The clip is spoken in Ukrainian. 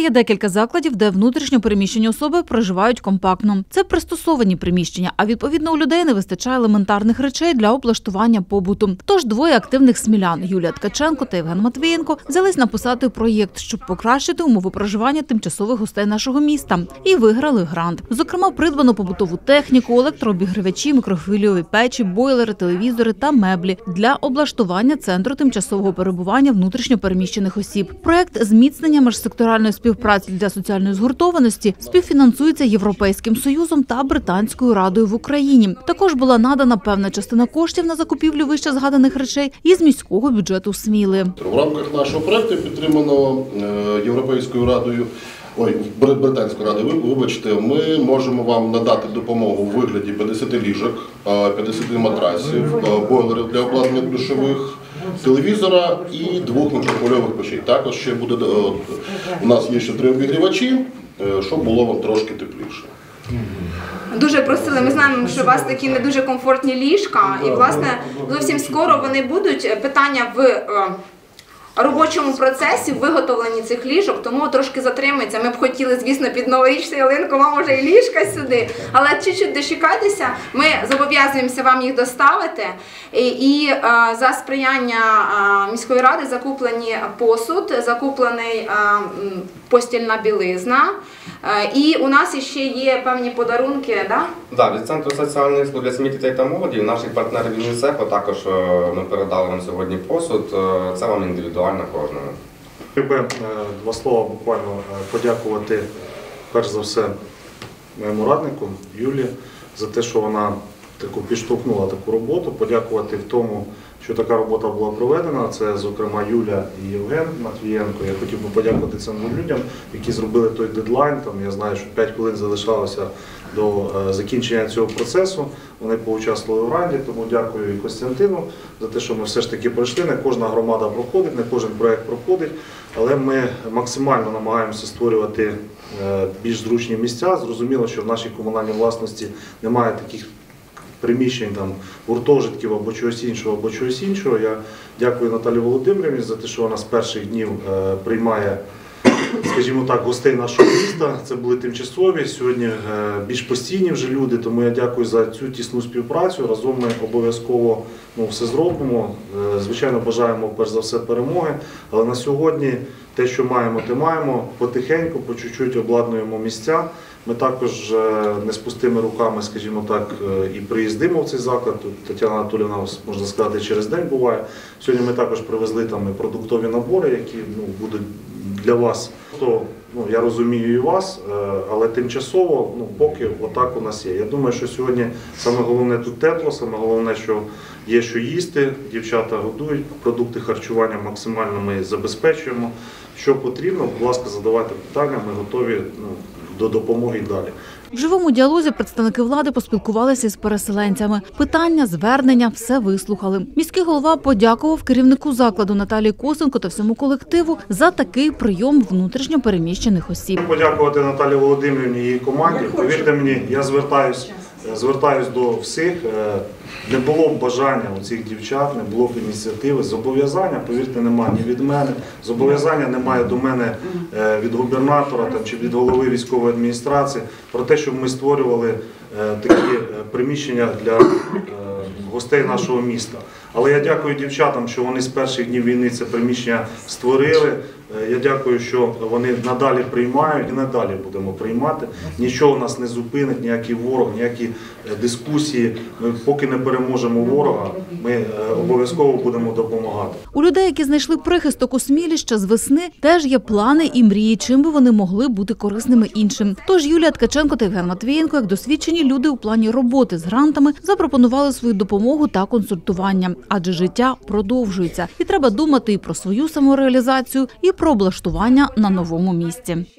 Є декілька закладів, де внутрішньо переміщені особи проживають компактно. Це пристосовані приміщення, а відповідно у людей не вистачає елементарних речей для облаштування побуту. Тож двоє активних смілян – Юлія Ткаченко та Євген Матвієнко – взялись написати проєкт, щоб покращити умови проживання тимчасових гостей нашого міста. І виграли грант. Зокрема, придбано побутову техніку, електрообігрівачі, мікрохвильові печі, бойлери, телевізори та меблі для облаштування центру тимчасового перебування внутрішньо переміщених осіб. Проєкт зміцнення міжсекторальної співпраці для соціальної згуртованості співфінансується Європейським Союзом та Британською Радою в Україні. Також була надана певна частина коштів на закупівлю вище згаданих речей із міського бюджету Сміли. В рамках нашого проєкту, підтриманого Європейською Радою, Британською Радою, вибачте, ми можемо вам надати допомогу у вигляді 50 ліжок, 50 матрасів, бойлерів для обладнання душових, телевізора і 2 мікрохвильових печей. Також ще буде, у нас є ще 3 обігрівачі, щоб було вам трошки тепліше. Дуже просили, ми знаємо, що у вас такі не дуже комфортні ліжка, і, власне, зовсім скоро вони будуть. Питання в робочому процесі, в виготовленні цих ліжок, тому трошки затримується. Ми б хотіли, звісно, під новорічну ялинку вам уже і ліжка сюди, але чуть-чуть дочекайтеся, ми зобов'язуємося вам їх доставити. І за сприяння міської ради закуплені посуд, закуплений постільна білизна. І у нас ще є певні подарунки, так? Так, від Центру соціальних служб для сім'ї, дітей та молоді, наших партнерів ЮНІСЕФу також ми передали вам сьогодні посуд. Це вам індивідуально кожному. Хотів би 2 слова буквально подякувати, перш за все, моєму раднику Юлі за те, що вона підштовхнула таку роботу, подякувати в тому, що така робота була проведена. Це, зокрема, Юля і Євген Матвієнко. Я хотів би подякувати цим людям, які зробили той дедлайн. Я знаю, що 5 хвилин залишалося до закінчення цього процесу. Вони поучаствували в раунді, тому дякую і Костянтину за те, що ми все ж таки пройшли. Не кожна громада проходить, не кожен проєкт проходить, але ми максимально намагаємося створювати більш зручні місця. Зрозуміло, що в нашій комунальній власності немає таких приміщень, гуртожитків або чогось іншого. Я дякую Наталії Володимирівні за те, що вона з перших днів приймає, скажімо так, гостей нашого міста. Це були тимчасові, сьогодні більш постійні вже люди, тому я дякую за цю тісну співпрацю. Разом ми обов'язково все зробимо. Звичайно, бажаємо перш за все перемоги, але на сьогодні те, що маємо, те маємо. Потихеньку, по чуть-чуть обладнуємо місця. Ми також не з пустими руками, скажімо так, і приїздимо в цей заклад. Тут Тетяна Анатоліївна, можна сказати, через день буває. Сьогодні ми також привезли і продуктові набори, які будуть для вас. Я розумію і вас, але тимчасово, поки отак у нас є. Я думаю, що сьогодні саме головне тут тепло, саме головне, що є що їсти, дівчата годують, продукти харчування максимально ми забезпечуємо. Що потрібно, будь ласка, задавайте питання, ми готові до допомоги і далі. В живому діалозі представники влади поспілкувалися з переселенцями. Питання, звернення – все вислухали. Міський голова подякував керівнику закладу Наталії Косенко та всьому колективу за такий прийом внутрішньо переміщених осіб. Подякувати Наталії Володимирівні і її команді. Повірте мені, я звертаюсь до всіх. Не було б бажання у цих дівчат, не було б ініціативи. Зобов'язання, повірте, немає ні від мене. Зобов'язання немає до мене від губернатора чи від голови військової адміністрації про те, щоб ми створювали такі приміщення для гостей нашого міста. Але я дякую дівчатам, що вони з перших днів війни це приміщення створили. Я дякую, що вони надалі приймають і надалі будемо приймати. Нічого нас не зупинить, ніякий ворог, ніякі дискусії. Ми поки не переможемо ворога, ми обов'язково будемо допомагати. У людей, які знайшли прихисток у Смілі ще з весни, теж є плани і мрії, чим би вони могли бути корисними іншим. Тож Юлія Ткаченко та Євген Матвієнко, як досвідчені люди у плані роботи з грантами, запропонували свою допомогу та консультування. Адже життя продовжується. І треба думати і про свою самореалізацію, і про облаштування на новому місці.